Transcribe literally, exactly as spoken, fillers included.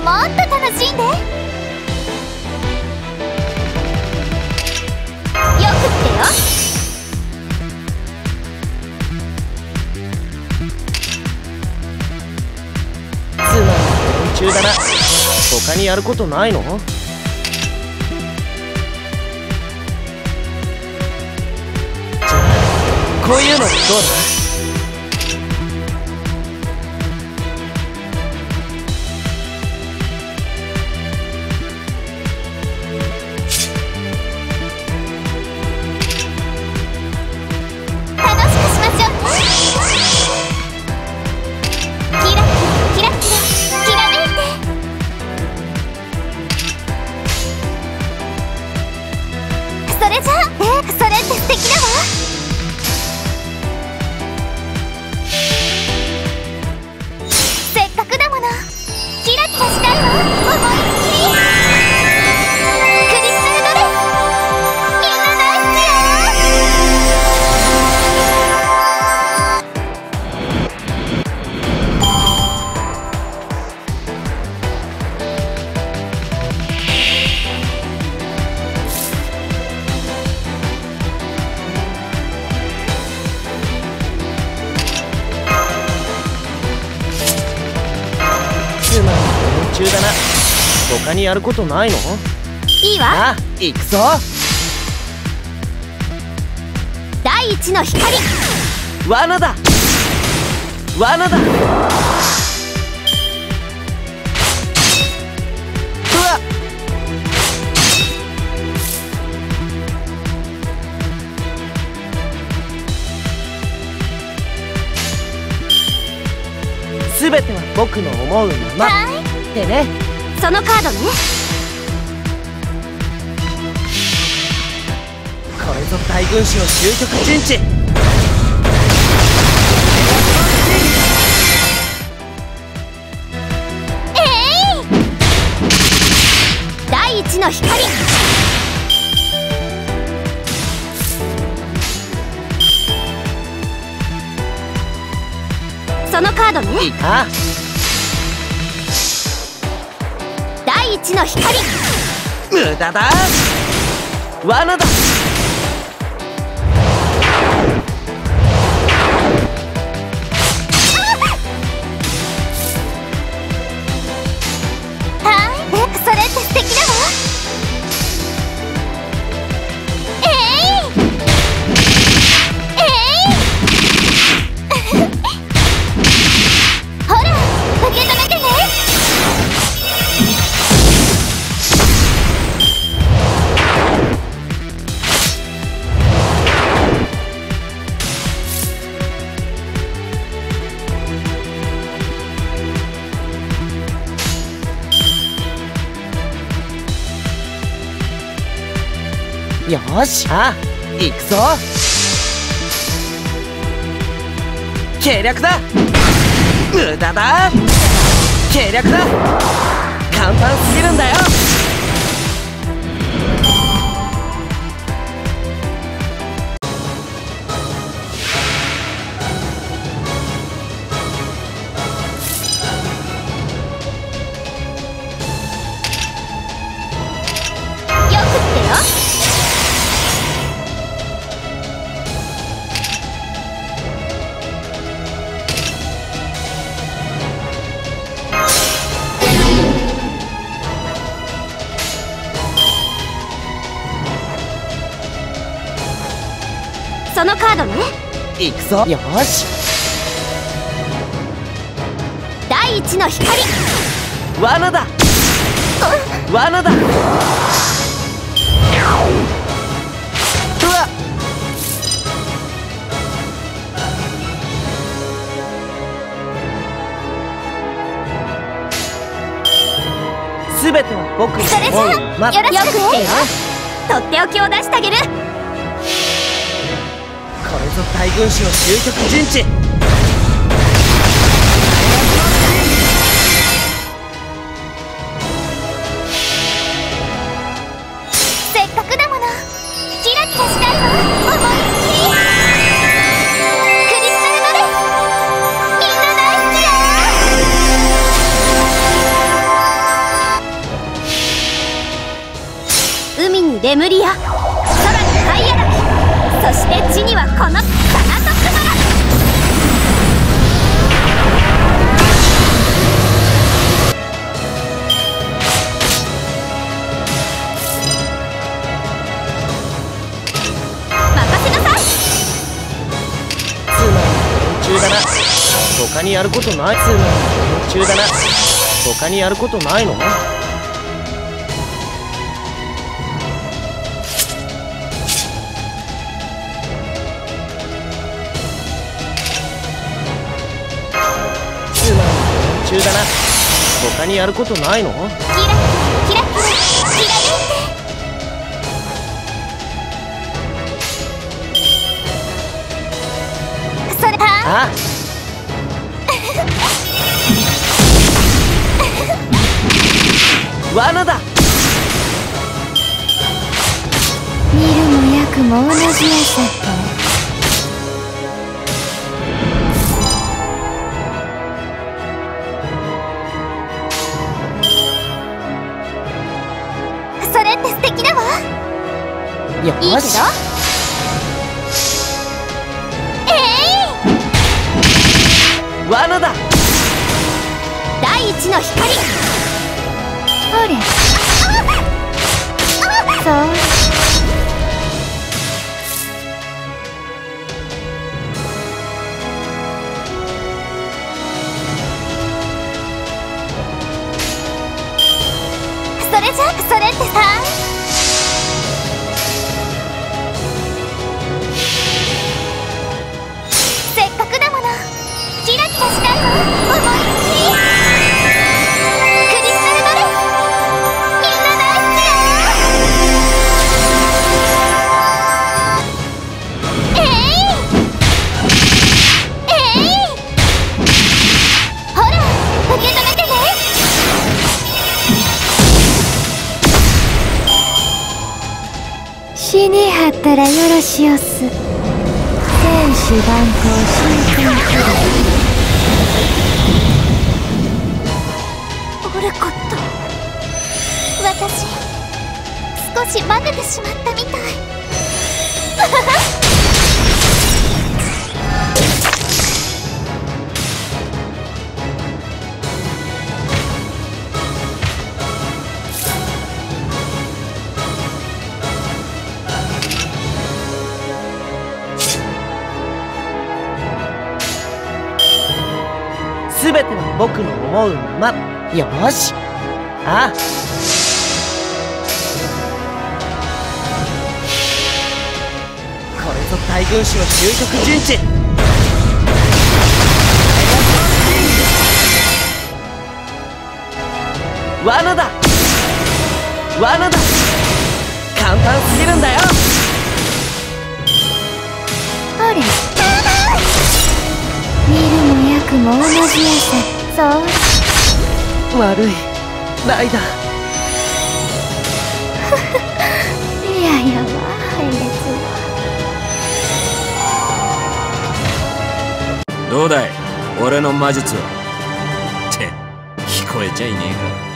もっと楽しんで。よくってよ。 つまんない連中だな。他にやることないの？じゃあこういうのどうだ？中だな。他にやることないの？ いいわ。 ああ、行くぞ。 第一の光。 罠だ罠だ。うわっ、すべては僕の思うまま。 はいでね、 そのカードね。 これぞ大軍師の究極陣地。 えい、第一の光。そのカードね。 いいか。 第一の光。 無駄だ。罠だ。 はい、それって素敵だわ。えいえいほら、受け止めてね。 よーし、ああ、行くぞ。計略だ。無駄だ。計略だ。簡単すぎるんだよ。 よくってよ。そのカードね。 行くぞ。よーし。 第一の光。 罠だ罠だ。うわっ、すべては僕のそれじ思うゃあ、よろしくってよ。とっておきを出してあげる。 これぞ大軍師の究極陣地。 せっかくだもの、キラキラしたいわ。思いっきりクリスタルドレス、みんな大好きよ。 レムリア、空にハイアラキ、そして地にはこのサナトクマラ。任せなさい。 つまんない連中だな。他にやることない。つまんない連中だな。他にやることないの？中だな。他にやることないの？キラキラキラキラメンテ。それだ。 あ罠だ。 見るも焼くも同じやさって。それって素敵だわ。 よし。 いいけど。えい、 罠だ。 第一の光。ほれ。そう。それじゃそれってさ、せっかくだもの、キラキラしたいわ。思いっきりクリスタルバレー、みんな大好きよ。えいえい、ほら受け止めてね。死にはったらよろしおす。天使万行神君くらい。オルコット、私少しバテてしまったみたい。 すべては僕の思うまま。よーし。ああ。これぞ大軍師の究極陣地。罠だ。罠だ。簡単すぎるんだよ。 あれ、見るも焼くも同じやさ。そう。 悪いライダー。いやいやわ、配列は。 どうだい俺の魔術は。って聞こえちゃいねえか。